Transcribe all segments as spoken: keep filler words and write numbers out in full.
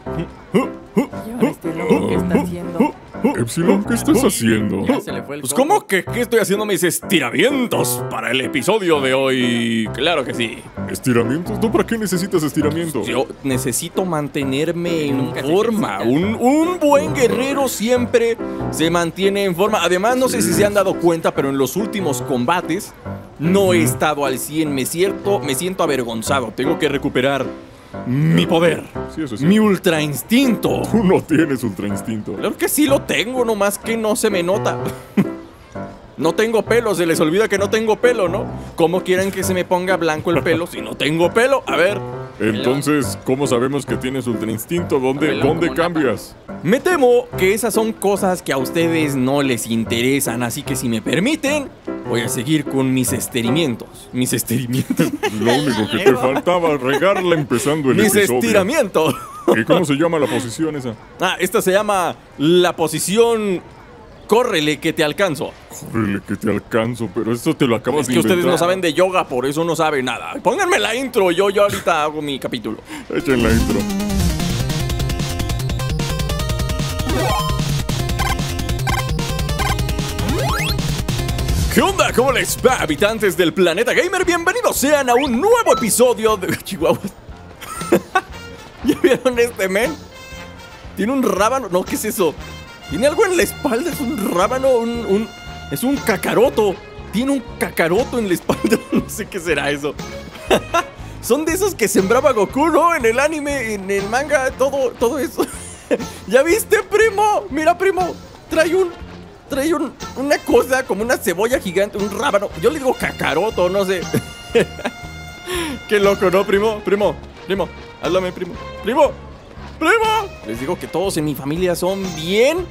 Y ahora este loco, ¿qué está haciendo? Epsilon, ¿qué estás haciendo? Ya se le fue el Pues coco. ¿cómo que qué estoy haciendo mis estiramientos para el episodio de hoy? Claro que sí. ¿Estiramientos? ¿Tú para qué necesitas estiramientos? Yo necesito mantenerme en Nunca se forma. ejercita. Un, un buen guerrero siempre se mantiene en forma. Además, no sé si se han dado cuenta, pero en los últimos combates no he estado al cien. Me siento, me siento avergonzado. Tengo que recuperar mi poder. Sí, eso es Mi cierto. ultra instinto. Tú no tienes ultra instinto. Claro que sí lo tengo, nomás que no se me nota. No tengo pelo, se les olvida que no tengo pelo, ¿no? ¿Cómo quieren que se me ponga blanco el pelo si no tengo pelo? A ver, Entonces, ¿cómo sabemos que tienes ultra instinto? ¿Dónde, Pelón ¿dónde como Napa. cambias? me temo que esas son cosas que a ustedes no les interesan, así que si me permiten, voy a seguir con mis estiramientos. Mis estiramientos. Lo único que te faltaba, regarla empezando el Mis episodio. estiramientos. ¿Y cómo se llama la posición esa? Ah, esta se llama la posición córrele que te alcanzo. Córrele que te alcanzo, pero esto te lo acabas Es de que ustedes no inventar. saben de yoga, por eso no saben nada. Pónganme la intro, yo, yo ahorita hago mi capítulo. Echen la intro. ¿Qué onda? ¿Cómo les va, habitantes del planeta gamer? Bienvenidos sean a un nuevo episodio de Chihuahua. ¿Ya vieron este men? ¿Tiene un rábano? No, ¿qué es eso? ¿Tiene algo en la espalda? ¿Es un rábano? Un, un- es un cacaroto. Tiene un cacaroto en la espalda. No sé qué será eso. Son de esos que sembraba Goku, ¿no? En el anime, en el manga, todo, todo eso. ¿Ya viste, primo? Mira, primo. Trae un... Trae un- una cosa como una cebolla gigante, un rábano. Yo le digo cacaroto, no sé. Qué loco, ¿no, primo? Primo, primo, háblame, primo. Primo, primo. Les digo que todos en mi familia son bien,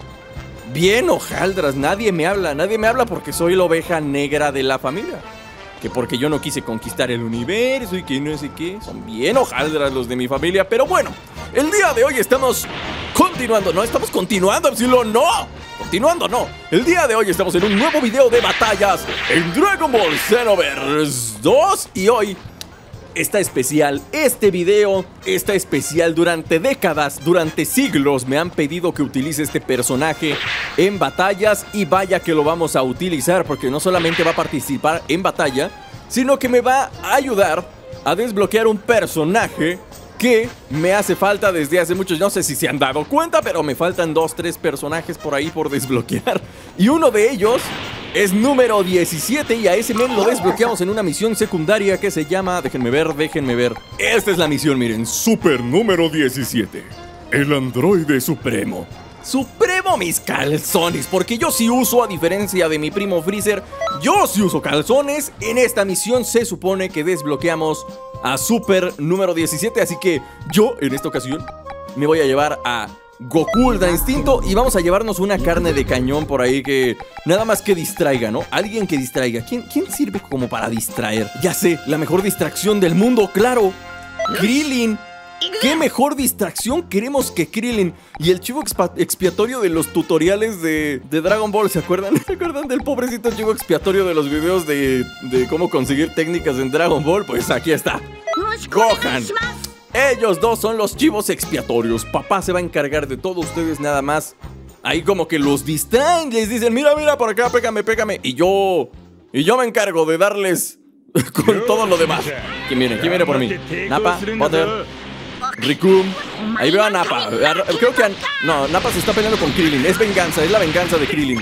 bien hojaldras. Nadie me habla, nadie me habla porque soy la oveja negra de la familia. Que porque yo no quise conquistar el universo y que no sé qué. Son bien hojaldras los de mi familia. Pero bueno, el día de hoy estamos continuando. No, estamos continuando, Epsilon, no. Continuando, no. El día de hoy estamos en un nuevo video de batallas en Dragon Ball Xenoverse dos. Y hoy está especial. Este video está especial. Durante décadas, durante siglos me han pedido que utilice este personaje en batallas. Y vaya que lo vamos a utilizar, porque no solamente va a participar en batalla, sino que me va a ayudar a desbloquear un personaje que me hace falta desde hace muchos. No sé si se han dado cuenta, pero me faltan dos, tres personajes por ahí por desbloquear. Y uno de ellos es número diecisiete, y a ese men lo desbloqueamos en una misión secundaria que se llama... Déjenme ver, déjenme ver. Esta es la misión, miren. Super número diecisiete. El androide Supremo. Supremo mis calzones, porque yo sí uso, a diferencia de mi primo Freezer, yo sí uso calzones. En esta misión se supone que desbloqueamos a Super número diecisiete, así que yo en esta ocasión me voy a llevar a Goku Ultra Instinto y vamos a llevarnos una carne de cañón por ahí que nada más que distraiga, ¿no? Alguien que distraiga. ¿Quién, quién sirve como para distraer? Ya sé, la mejor distracción del mundo, claro. Krillin. ¿Qué mejor distracción queremos que Krillin? Y el chivo expa- expiatorio de los tutoriales de, de Dragon Ball, ¿se acuerdan? ¿Se acuerdan del pobrecito chivo expiatorio de los videos de, de cómo conseguir técnicas en Dragon Ball? Pues aquí está. Gohan. Ellos dos son los chivos expiatorios. Papá se va a encargar de todo, ustedes nada más. Ahí como que los distraen, les dicen, mira, mira, por acá, pégame, pégame. Y yo... Y yo me encargo de darles con todo lo demás. ¿Quién viene? ¿Quién viene por mí? Nappa, Butter, Riku. Ahí veo a Nappa. Ar- Creo que... a- No, Nappa se está peleando con Krillin. Es venganza, es la venganza de Krillin.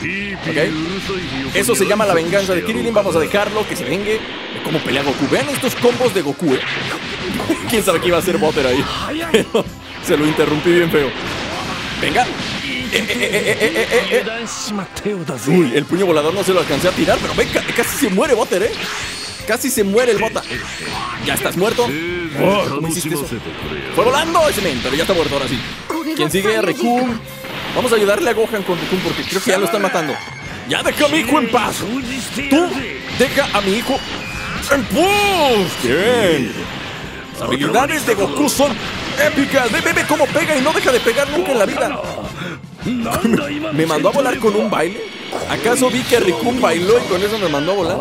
¿Ok? Eso se llama la venganza de Krillin. Vamos a dejarlo, que se vengue. ¿Cómo pelea Goku? Vean estos combos de Goku, ¿eh? ¿Quién sabe qué iba a hacer Butter ahí? Pero se lo interrumpí bien feo. Venga. Eh, eh, eh, eh, eh, eh, eh. Uy, el puño volador no se lo alcancé a tirar, pero venga, casi se muere Butter, ¿eh? Casi se muere el Bota. ¿Ya estás muerto? Oh, ¿cómo hiciste eso? Fue volando ese men, pero ya está muerto ahora sí. ¿Quién sigue? Riku. Vamos a ayudarle a Gohan con Riku porque creo que ya lo están matando. ¡Ya deja a mi hijo en paz! ¡Tú deja a mi hijo en paz! ¡Bien! Las habilidades de Goku son épicas. Ve, ve, ve cómo pega y no deja de pegar nunca en la vida. ¿Me mandó a volar con un baile? ¿Acaso vi que Riku bailó y con eso me mandó a volar?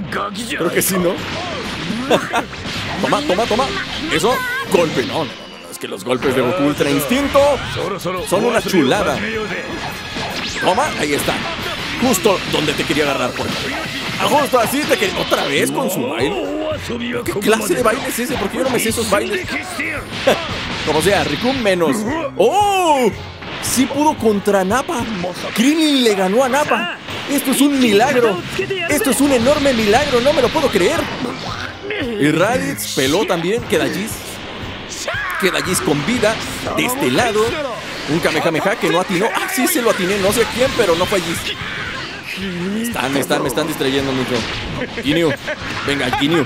Creo que sí, ¿no? Toma, toma, toma. Eso, golpe. No, no, no, no. Es que los golpes de Goku Ultra Instinto son una chulada. Toma, ahí está. Justo donde te quería agarrar, por ejemplo. Ah, justo así te quería... ¿Otra vez con su baile? ¿Qué clase de baile es ese? ¿Por qué yo no me sé esos bailes? Como sea, Rikun menos. ¡Oh! Sí pudo contra Nappa. Krillin le ganó a Nappa. Esto es un milagro. Esto es un enorme milagro, no me lo puedo creer. Y Raditz peló también. Queda Jizz. Queda Jizz con vida. De este lado, un Kamehameha que no atinó. Ah, sí se lo atiné, no sé a quién, pero no fue Jizz. Me están, me están, me están distrayendo mucho. Ginyu, venga, Ginyu.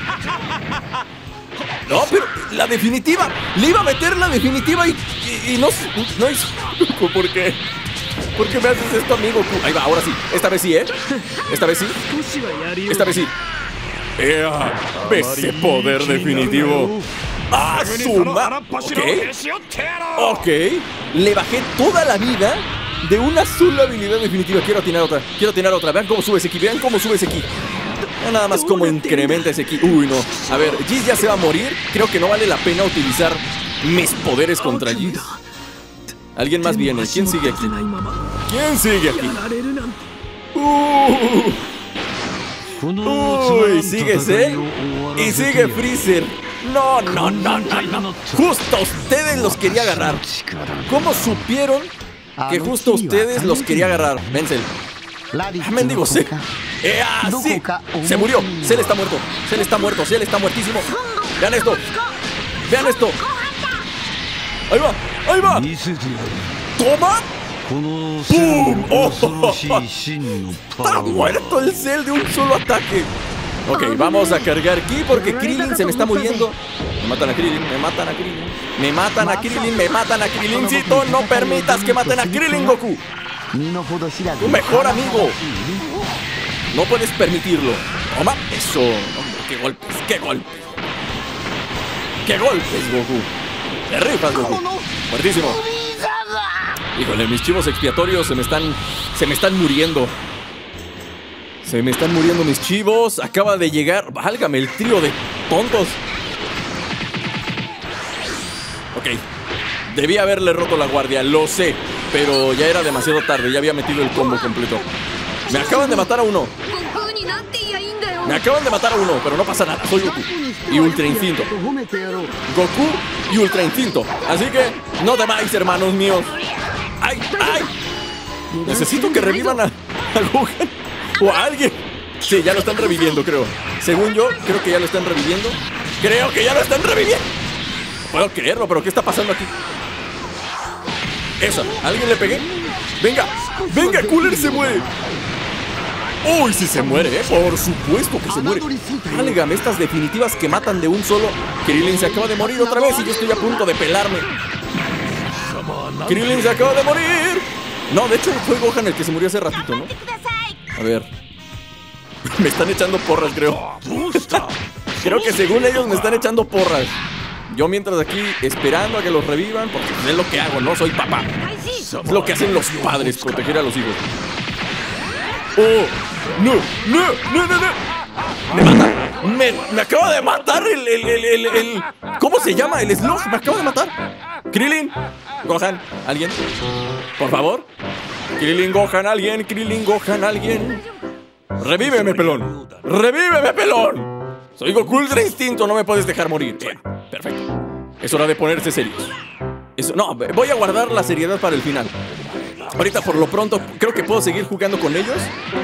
No, pero la definitiva. Le iba a meter la definitiva y, y, y no, no hizo. ¿Por qué? ¿Por qué me haces esto, amigo? Ahí va, ahora sí. Esta vez sí, ¿eh? Esta vez sí. Esta vez sí. ¡Ea! Ese poder definitivo. ¡Ah, suma! Ok. Ok. Le bajé toda la vida de una sola habilidad definitiva. Quiero atinar otra. Quiero atinar otra. Vean cómo sube ese ki. Vean cómo sube ese ki. Vean nada más cómo incrementa ese ki. Uy, no. A ver, Jizz ya se va a morir. Creo que no vale la pena utilizar mis poderes contra Jizz. Alguien más viene. ¿Quién sigue aquí? ¿Quién sigue aquí? Uh. Uy, sigue Cell y sigue Freezer. No, no, no, no, no. Justo a ustedes los quería agarrar. ¿Cómo supieron que justo a ustedes los quería agarrar? Ven, Cell. Ah, mendigo Cell. Eh, ah, sí. Se murió. Cell está muerto. Cell está muerto. Cell está muertísimo. Vean esto. Vean esto. Ahí va. Ahí va. Toma. ¡Pum! ¡Oh! Está muerto el Cell de un solo ataque. Ok, vamos a cargar ki porque Krillin se me está muriendo. Me matan a Krillin, me matan a Krillin. Me matan a Krillin, me matan a Krilincito. No permitas que maten a Krillin, Goku. Tu mejor amigo. No puedes permitirlo. Toma, eso. Qué golpes, qué golpes. Qué golpes, Goku. Te rifas, Goku. Fuertísimo. Híjole, mis chivos expiatorios se me están... Se me están muriendo. Se me están muriendo mis chivos. Acaba de llegar... Válgame, el trío de tontos. Ok. Debí haberle roto la guardia, lo sé. Pero ya era demasiado tarde. Ya había metido el combo completo. Me acaban de matar a uno. Me acaban de matar a uno, pero no pasa nada. Soy Goku. Y Ultra Instinto. Goku y Ultra Instinto. Así que no temáis, hermanos míos. ¡Ay! ¡Ay! Necesito que revivan a, a Gohan o a alguien. Sí, ya lo están reviviendo, creo. Según yo, creo que ya lo están reviviendo. Creo que ya lo están reviviendo. No puedo creerlo, pero ¿qué está pasando aquí? Eso, ¿a alguien le pegué? ¡Venga! ¡Venga! ¡Cooler se muere! ¡Uy, sí se muere, eh! Por supuesto que se muere. Válgame, estas definitivas que matan de un solo. Krillin se acaba de morir otra vez y yo estoy a punto de pelarme. Krillin se acaba de morir. No, de hecho fue Gohan el que se murió hace ratito, ¿no? A ver. Me están echando porras, creo. Creo que según ellos me están echando porras. Yo mientras aquí esperando a que los revivan, porque es lo que hago, no soy papá. Es lo que hacen los padres, proteger a los hijos. ¡Oh! ¡No! ¡No! ¡No! ¡No! ¡No! ¡Me mata! ¡Me, me acaba de matar el, el, el, el, el... ¿Cómo se llama? El Sloth. Me acaba de matar. Krillin. Gohan. ¿Alguien? Por favor. Krillin, Gohan. ¿Alguien? Krillin, Gohan. ¿Alguien? ¡Revíveme, pelón! ¡Revíveme, pelón! Soy Goku Ultra Instinto. No me puedes dejar morir. Bien. Perfecto. Es hora de ponerse serios. Eso, no, voy a guardar la seriedad para el final. Ahorita por lo pronto creo que puedo seguir jugando con ellos.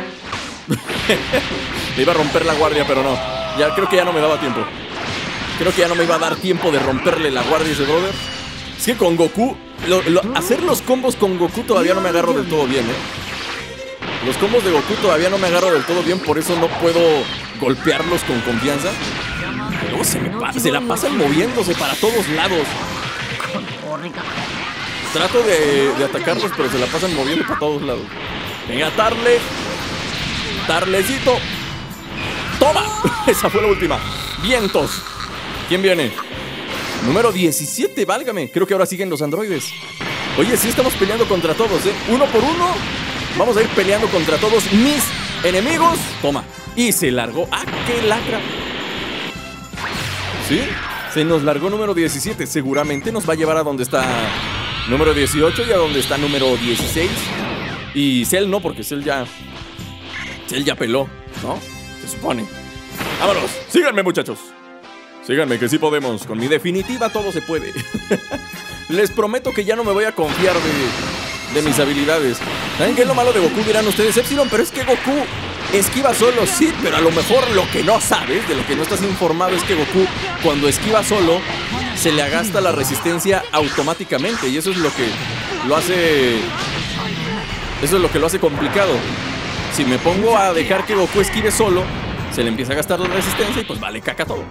Me iba a romper la guardia, pero no. Ya creo que ya no me daba tiempo. Creo que ya no me iba a dar tiempo de romperle la guardia a ese brother. Es que con Goku lo, lo, hacer los combos con Goku todavía no me agarro del todo bien, eh. Los combos de Goku todavía no me agarro del todo bien. Por eso no puedo golpearlos con confianza. Luego se, me pa se la pasan moviéndose para todos lados. Trato de, de atacarlos, pero se la pasan moviendo para todos lados. Venga, Tarle. Tarlecito. ¡Toma! Esa fue la última. Vientos. ¿Quién viene? Número diecisiete, válgame. Creo que ahora siguen los androides. Oye, sí estamos peleando contra todos, ¿eh? Uno por uno. Vamos a ir peleando contra todos mis enemigos. Toma. Y se largó. ¡Ah, qué lacra! ¿Sí? Se nos largó número diecisiete. Seguramente nos va a llevar a donde está número dieciocho y a donde está número dieciséis. Y Cell no, porque Cell ya... Cell ya peló, ¿no? Se supone. ¡Vámonos! ¡Síganme, muchachos! Síganme, que sí podemos. Con mi definitiva todo se puede. Les prometo que ya no me voy a confiar de, de mis habilidades. ¿Saben qué es lo malo de Goku? Dirán ustedes, Epsilon, pero es que Goku esquiva solo, sí, pero a lo mejor lo que no sabes, de lo que no estás informado, es que Goku, cuando esquiva solo, se le agasta la resistencia automáticamente. Y eso es lo que lo hace... Eso es lo que lo hace complicado. Si me pongo a dejar que Goku esquive solo, se le empieza a gastar la resistencia y pues vale caca todo.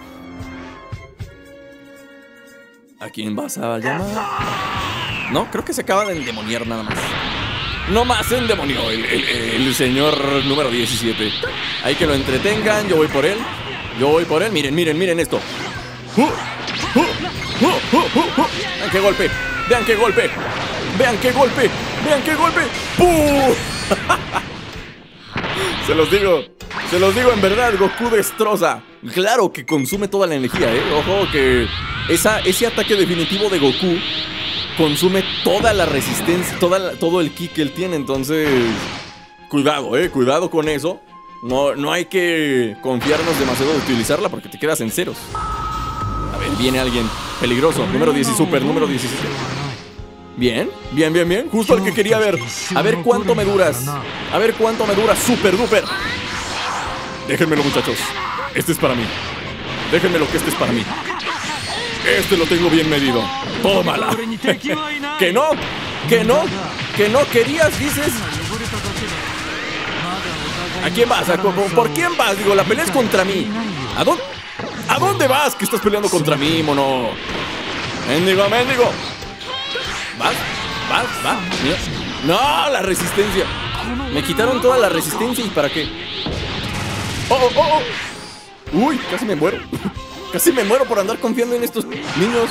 ¿A quién vas a llamar? No, creo que se acaba de endemoniar nada más. No más se endemonió el, el, el señor número diecisiete. Hay que lo entretengan, yo voy por él. Yo voy por él, miren, miren, miren esto. Uh, uh, uh, uh, uh, uh. Vean qué golpe, vean qué golpe. Vean qué golpe, vean qué golpe. ¡Puh! Se los digo, se los digo en verdad, Goku destroza. Claro que consume toda la energía, eh. Ojo que esa, ese ataque definitivo de Goku consume toda la resistencia, toda la, todo el ki que él tiene. Entonces, cuidado, eh, cuidado con eso. No, no hay que confiarnos demasiado de utilizarla porque te quedas en ceros. A ver, viene alguien peligroso. Número diez y super, número diecisiete. Bien, bien, bien, bien. Justo al que quería ver. A ver cuánto me duras. A ver cuánto me dura, super duper. Déjenmelo, muchachos. Este es para mí. Déjenmelo que este es para mí. Este lo tengo bien medido. Tómala. ¿Que no? ¿Que no? ¿Que no querías, dices? ¿A quién vas? ¿A ¿Por quién vas? Digo, la pelea es contra mí. ¿A dónde? ¿A dónde vas que estás peleando contra mí, mono? Mendigo, mendigo. ¿Vas? ¿Vas? ¿Va? Mira. ¡No! La resistencia. Me quitaron toda la resistencia. ¿Y para qué? ¡Oh, oh, oh! oh. ¡Uy! Casi me muero. Casi me muero por andar confiando en estos niños.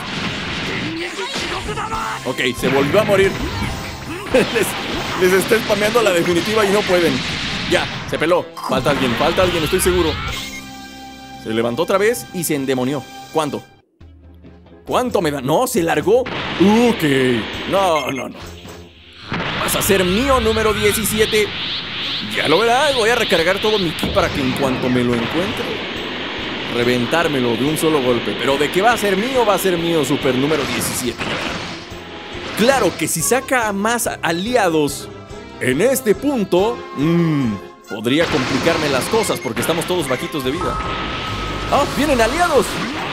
Ok, se volvió a morir. les, les está spameando la definitiva y no pueden. Ya, se peló. Falta alguien, falta alguien, estoy seguro. Se levantó otra vez y se endemonió. ¿Cuánto? ¿Cuánto me da? No, se largó. Ok. No, no, no. Vas a ser mío, número diecisiete. Ya lo verás. Voy a recargar todo mi ki para que en cuanto me lo encuentre, reventármelo de un solo golpe. Pero de que va a ser mío, va a ser mío, super número diecisiete. Claro que si saca más aliados en este punto, mmm, podría complicarme las cosas porque estamos todos bajitos de vida. ¡Ah! ¡Vienen aliados!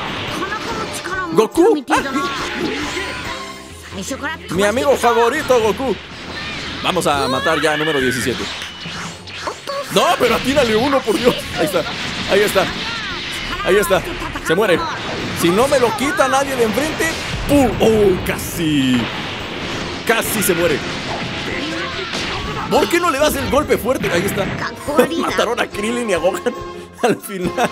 ¡Goku! ¡Ah! Mi amigo favorito, Goku. Vamos a matar ya a número diecisiete. No, pero atínale uno, por Dios. Ahí está, ahí está. Ahí está, se muere. Si no me lo quita nadie de enfrente, ¡pum! ¡Oh! Casi. Casi se muere. ¿Por qué no le das el golpe fuerte? Ahí está. Mataron a Krillin y a Gohan al final.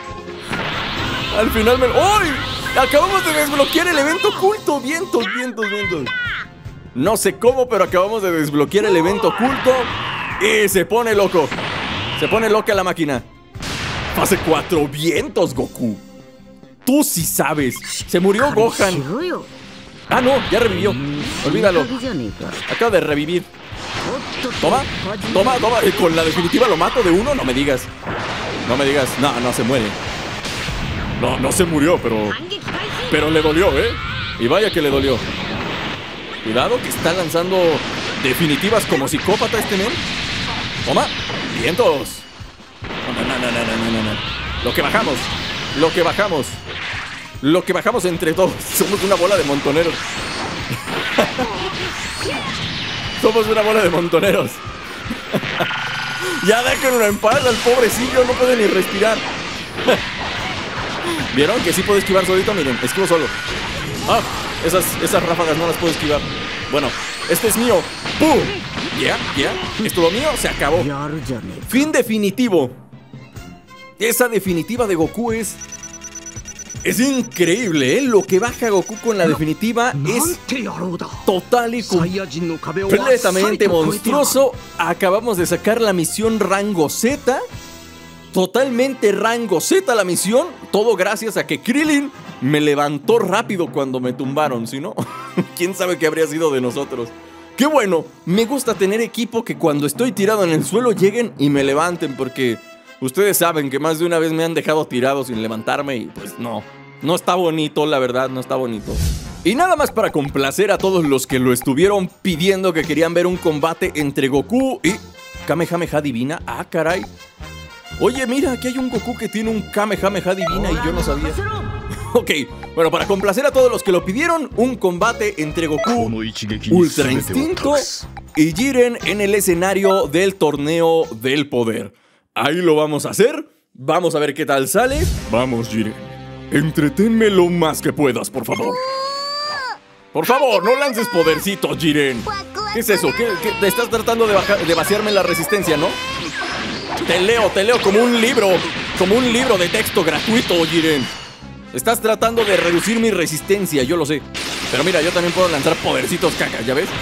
Al final me... ¡Uy! Acabamos de desbloquear el evento oculto. Vientos, vientos, vientos. No sé cómo, pero acabamos de desbloquear el evento oculto. Y se pone loco. Se pone loca la máquina. Fase cuatro, vientos, Goku. Tú sí sabes. Se murió Gohan. Ah, no, ya revivió. Olvídalo. Acaba de revivir. Toma, toma, toma. Con la definitiva lo mato de uno, no me digas. No me digas, no, no se muere. No, no se murió, pero... Pero le dolió, ¿eh? Y vaya que le dolió. Cuidado que está lanzando definitivas como psicópata este men. Toma, vientos. No, no, no, no, no, no, no. Lo que bajamos, lo que bajamos. Lo que bajamos entre todos. Somos una bola de montoneros. Somos una bola de montoneros. Ya déjenlo en paz al pobrecillo, no puede ni respirar. ¿Vieron que sí puedo esquivar solito? Miren, esquivo solo. Ah, esas, esas ráfagas no las puedo esquivar. Bueno, este es mío. ¡Pum! Ya, ya, es todo mío, se acabó. Fin definitivo. Esa definitiva de Goku es... Es increíble, ¿eh? Lo que baja Goku con la definitiva es total y completamente monstruoso. Acabamos de sacar la misión rango Z. Totalmente rango Z la misión. Todo gracias a que Krillin me levantó rápido cuando me tumbaron. Si no, quién sabe qué habría sido de nosotros. ¡Qué bueno! Me gusta tener equipo que cuando estoy tirado en el suelo lleguen y me levanten, porque ustedes saben que más de una vez me han dejado tirado sin levantarme y pues no. No está bonito, la verdad, no está bonito. Y nada más para complacer a todos los que lo estuvieron pidiendo, que querían ver un combate entre Goku y Kamehameha Divina. Ah, caray. Oye, mira, aquí hay un Goku que tiene un Kamehameha Divina y yo no sabía. Ok, bueno, para complacer a todos los que lo pidieron, un combate entre Goku, Ultra Instinto y Jiren en el escenario del torneo del poder. Ahí lo vamos a hacer. Vamos a ver qué tal sale. Vamos, Jiren. Entreténme lo más que puedas, por favor. Por favor, no lances podercitos, Jiren. ¿Qué es eso? ¿Qué, qué, te estás tratando de, bajar, de vaciarme la resistencia, ¿no? Te leo, te leo como un libro. Como un libro de texto gratuito, Jiren. Estás tratando de reducir mi resistencia, yo lo sé. Pero mira, yo también puedo lanzar podercitos caca, ¿ya ves?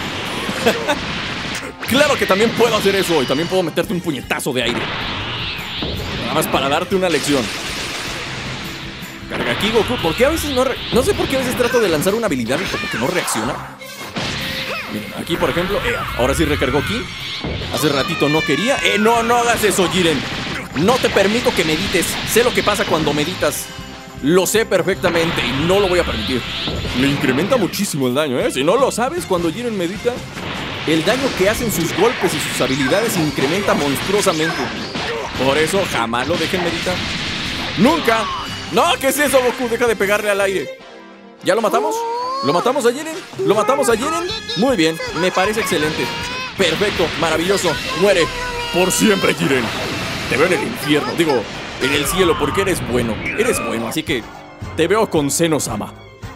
Claro que también puedo hacer eso. Y también puedo meterte un puñetazo de aire. Nada más para darte una lección. Carga aquí, Goku. ¿Por qué a veces no re... No sé por qué a veces trato de lanzar una habilidad y como que no reacciona. Miren, aquí por ejemplo, eh, ahora sí recargó aquí. Hace ratito no quería. Eh, no, no hagas eso, Jiren. No te permito que medites. Sé lo que pasa cuando meditas. Lo sé perfectamente y no lo voy a permitir. Le incrementa muchísimo el daño, ¿eh? Si no lo sabes, cuando Jiren medita, el daño que hacen sus golpes y sus habilidades incrementa monstruosamente. Por eso jamás lo dejen meditar. ¡Nunca! ¡No! ¿Qué es eso, Goku? Deja de pegarle al aire. ¿Ya lo matamos? ¿Lo matamos a Jiren? ¿Lo matamos a Jiren? Muy bien, me parece excelente. Perfecto, maravilloso. Muere. Por siempre, Jiren. Te veo en el infierno, digo, en el cielo, porque eres bueno. Eres bueno, así que te veo con Zeno-sama.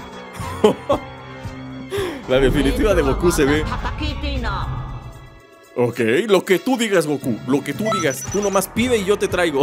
La definitiva de Goku se ve. Ok, lo que tú digas, Goku. Lo que tú digas. Tú nomás pide y yo te traigo.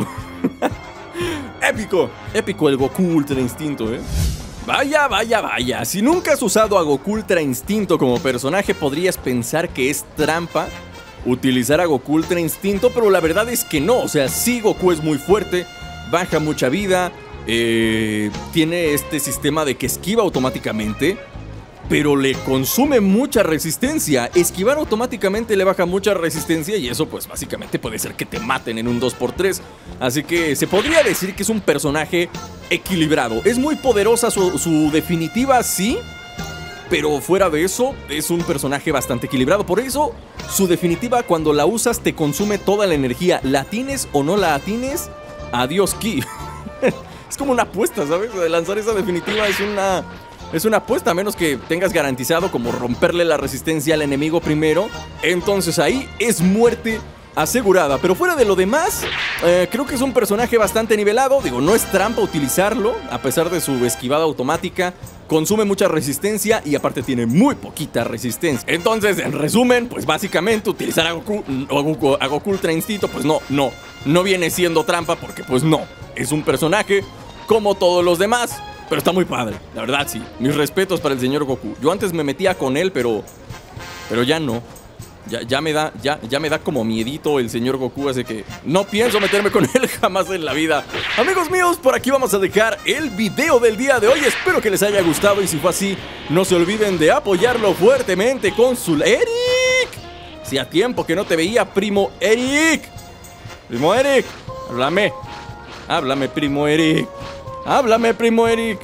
Épico. Épico el Goku Ultra Instinto, ¿eh? Vaya, vaya, vaya. Si nunca has usado a Goku Ultra Instinto como personaje, podrías pensar que es trampa utilizar a Goku Ultra Instinto, pero la verdad es que no. O sea, sí, Goku es muy fuerte, baja mucha vida, eh, tiene este sistema de que esquiva automáticamente, pero le consume mucha resistencia. Esquivar automáticamente le baja mucha resistencia y eso pues básicamente puede ser que te maten en un dos por tres. Así que se podría decir que es un personaje equilibrado. Es muy poderosa su, su definitiva, sí, pero fuera de eso es un personaje bastante equilibrado. Por eso su definitiva, cuando la usas, te consume toda la energía. La atines o no la atines, adiós ki. Es como una apuesta, ¿sabes? De lanzar esa definitiva es una... Es una apuesta, a menos que tengas garantizado como romperle la resistencia al enemigo primero. Entonces ahí es muerte asegurada. Pero fuera de lo demás, eh, creo que es un personaje bastante nivelado. Digo, no es trampa utilizarlo, a pesar de su esquivada automática. Consume mucha resistencia y aparte tiene muy poquita resistencia. Entonces, en resumen, pues básicamente utilizar a Goku, a Goku, a Goku Ultra Instinto, pues no, no, no viene siendo trampa porque pues no. Es un personaje como todos los demás. Pero está muy padre, la verdad sí. Mis respetos para el señor Goku. Yo antes me metía con él, pero pero ya no. Ya, ya me da, ya, ya me da como miedito el señor Goku, así que no pienso meterme con él jamás en la vida. Amigos míos, por aquí vamos a dejar el video del día de hoy. Espero que les haya gustado y si fue así, no se olviden de apoyarlo fuertemente con su... ¡Eric! Si a tiempo que no te veía, primo Eric. Primo Eric, háblame. Háblame, primo Eric. Háblame, primo Eric.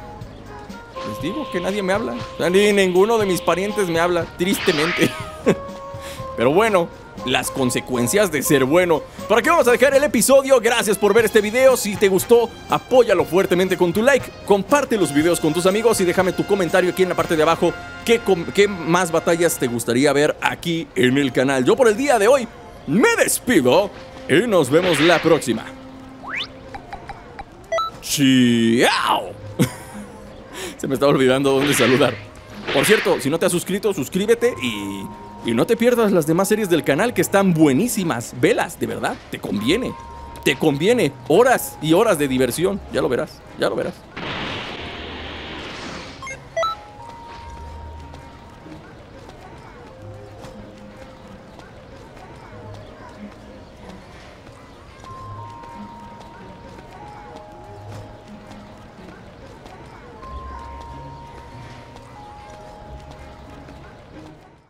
Les digo que nadie me habla. Ni ninguno de mis parientes me habla, tristemente. Pero bueno, las consecuencias de ser bueno. Por aquí vamos a dejar el episodio. Gracias por ver este video. Si te gustó, apóyalo fuertemente con tu like. Comparte los videos con tus amigos y déjame tu comentario aquí en la parte de abajo. ¿Qué, qué más batallas te gustaría ver aquí en el canal? Yo por el día de hoy me despido y nos vemos la próxima. ¡Chiao! Se me estaba olvidando dónde saludar. Por cierto, si no te has suscrito, suscríbete y, y no te pierdas las demás series del canal que están buenísimas. Velas, de verdad, te conviene. Te conviene. Horas y horas de diversión. Ya lo verás, ya lo verás.